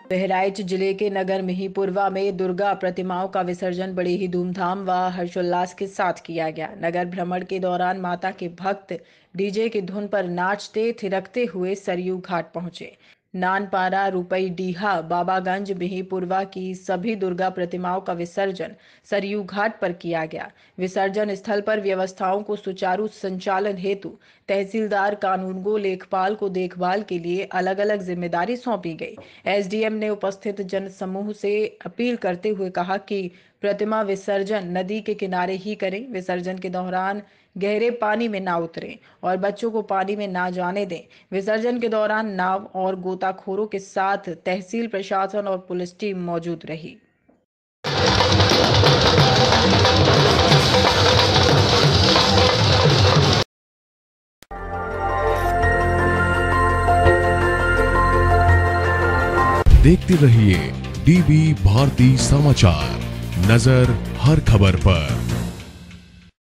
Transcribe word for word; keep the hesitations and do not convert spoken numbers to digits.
बहराइच जिले के नगर मिहींपुरवा में दुर्गा प्रतिमाओं का विसर्जन बड़े ही धूमधाम व हर्षोल्लास के साथ किया गया। नगर भ्रमण के दौरान माता के भक्त डीजे की धुन पर नाचते थिरकते हुए सरयू घाट पहुंचे। नानपारा, रुपई डीहा, बाबागंज, मिहींपुरवा की सभी दुर्गा प्रतिमाओं का विसर्जन सरयू घाट पर किया गया। विसर्जन स्थल पर व्यवस्थाओं को सुचारू संचालन हेतु तहसीलदार, कानूनगो, लेखपाल को देखभाल के लिए अलग अलग जिम्मेदारी सौंपी गई। एसडीएम ने उपस्थित जन समूह से अपील करते हुए कहा कि प्रतिमा विसर्जन नदी के किनारे ही करें, विसर्जन के दौरान गहरे पानी में ना उतरें और बच्चों को पानी में ना जाने दें। विसर्जन के दौरान नाव और गोताखोरों के साथ तहसील प्रशासन और पुलिस टीम मौजूद रही। देखते रहिए डीबी भारती समाचार, नजर हर खबर पर।